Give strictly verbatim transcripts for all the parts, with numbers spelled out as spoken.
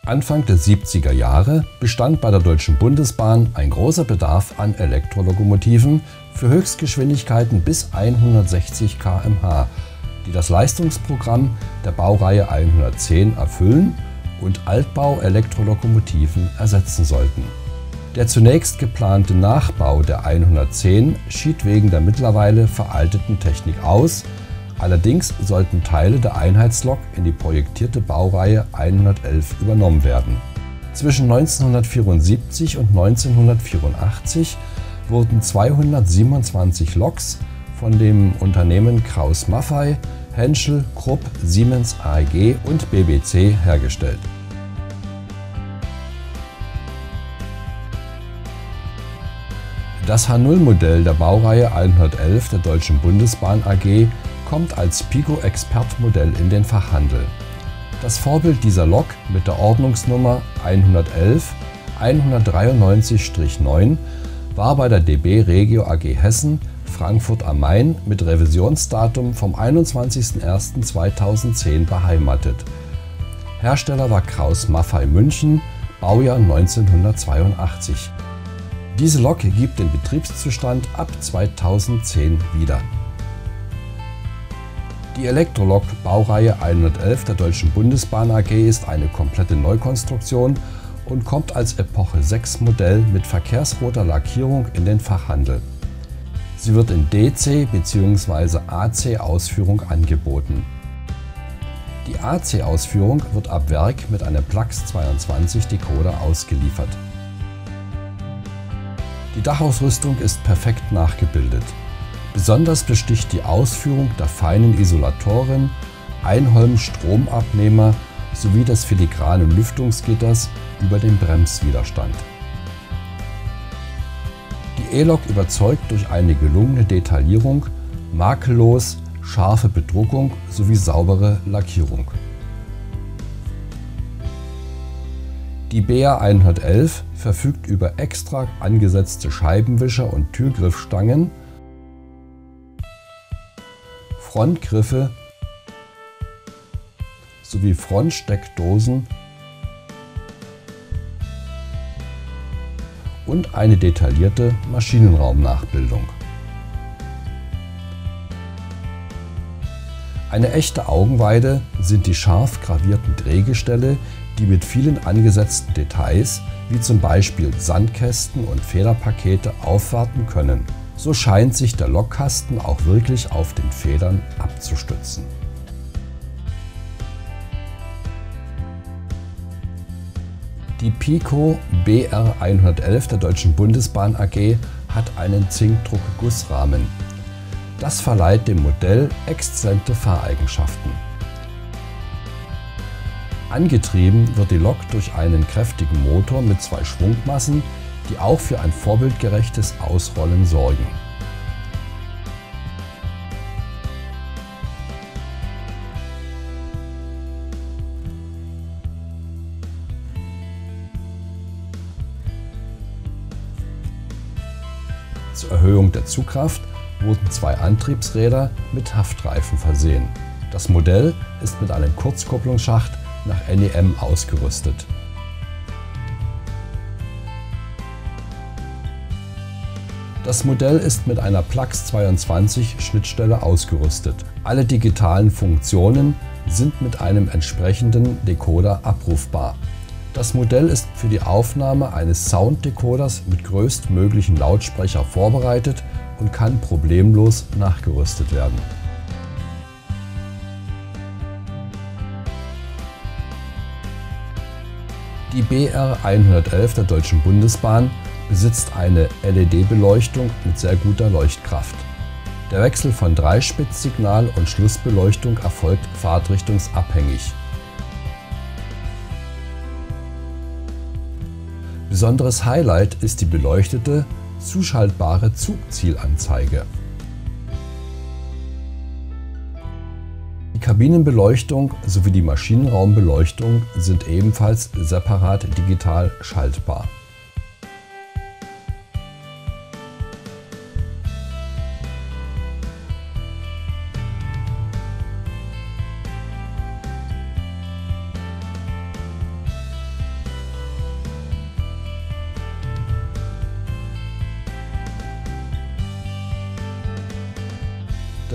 Anfang der siebziger Jahre bestand bei der Deutschen Bundesbahn ein großer Bedarf an Elektrolokomotiven für Höchstgeschwindigkeiten bis hundertsechzig Kilometer pro Stunde, die das Leistungsprogramm der Baureihe hundertzehn erfüllen und Altbau-Elektrolokomotiven ersetzen sollten. Der zunächst geplante Nachbau der hundertzehn schied wegen der mittlerweile veralteten Technik aus. Allerdings sollten Teile der Einheitslok in die projektierte Baureihe hundertelf übernommen werden. Zwischen neunzehnhundertvierundsiebzig und neunzehnhundertvierundachtzig wurden zweihundertsiebenundzwanzig Loks von dem Unternehmen Krauss-Maffei, Henschel, Krupp, Siemens A G und B B C hergestellt. Das H null Modell der Baureihe hundertelf der Deutschen Bundesbahn A G kommt als Pico-Expert-Modell in den Fachhandel. Das Vorbild dieser Lok mit der Ordnungsnummer hundertelf hundertdreiundneunzig neun war bei der D B Regio A G Hessen, Frankfurt am Main mit Revisionsdatum vom einundzwanzigsten ersten zweitausendzehn beheimatet. Hersteller war Krauss-Maffei München, Baujahr neunzehnhundertzweiundachtzig. Diese Lok gibt den Betriebszustand ab zweitausendzehn wieder. Die Elektrolok Baureihe hundertelf der Deutschen Bundesbahn A G ist eine komplette Neukonstruktion und kommt als Epoche sechs Modell mit verkehrsroter Lackierung in den Fachhandel. Sie wird in D C bzw. A C Ausführung angeboten. Die A C Ausführung wird ab Werk mit einem Plax zweiundzwanzig Decoder ausgeliefert. Die Dachausrüstung ist perfekt nachgebildet. Besonders besticht die Ausführung der feinen Isolatoren, Einholm-Stromabnehmer sowie des filigranen Lüftungsgitters über dem Bremswiderstand. Die E-Lok überzeugt durch eine gelungene Detaillierung, makellos, scharfe Bedruckung sowie saubere Lackierung. Die B R hundertelf verfügt über extra angesetzte Scheibenwischer und Türgriffstangen, Frontgriffe sowie Frontsteckdosen und eine detaillierte Maschinenraumnachbildung. Eine echte Augenweide sind die scharf gravierten Drehgestelle, die mit vielen angesetzten Details, wie zum Beispiel Sandkästen und Federpakete, aufwarten können. So scheint sich der Lokkasten auch wirklich auf den Federn abzustützen. Die Pico B R hundertelf der Deutschen Bundesbahn A G hat einen Zinkdruck-Gussrahmen. Das verleiht dem Modell exzellente Fahreigenschaften. Angetrieben wird die Lok durch einen kräftigen Motor mit zwei Schwungmassen, die auch für ein vorbildgerechtes Ausrollen sorgen. Zur Erhöhung der Zugkraft wurden zwei Antriebsräder mit Haftreifen versehen. Das Modell ist mit einem Kurzkupplungsschacht nach N E M ausgerüstet. Das Modell ist mit einer Plax zweiundzwanzig Schnittstelle ausgerüstet. Alle digitalen Funktionen sind mit einem entsprechenden Decoder abrufbar. Das Modell ist für die Aufnahme eines Sounddecoders mit größtmöglichen Lautsprecher vorbereitet und kann problemlos nachgerüstet werden. Die B R hundertelf der Deutschen Bundesbahn besitzt eine L E D-Beleuchtung mit sehr guter Leuchtkraft. Der Wechsel von Dreispitzsignal und Schlussbeleuchtung erfolgt fahrtrichtungsabhängig. Besonderes Highlight ist die beleuchtete, zuschaltbare Zugzielanzeige. Die Kabinenbeleuchtung sowie die Maschinenraumbeleuchtung sind ebenfalls separat digital schaltbar.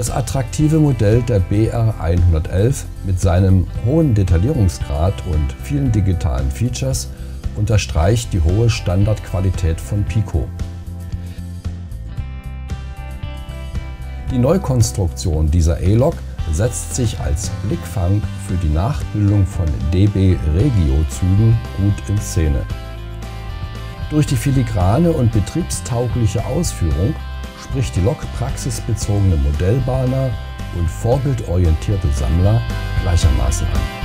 Das attraktive Modell der B R hundertelf mit seinem hohen Detaillierungsgrad und vielen digitalen Features unterstreicht die hohe Standardqualität von Pico. Die Neukonstruktion dieser E-Lok setzt sich als Blickfang für die Nachbildung von D B-Regio-Zügen gut in Szene. Durch die filigrane und betriebstaugliche Ausführung spricht die Lok praxisbezogene Modellbahner und vorbildorientierte Sammler gleichermaßen an.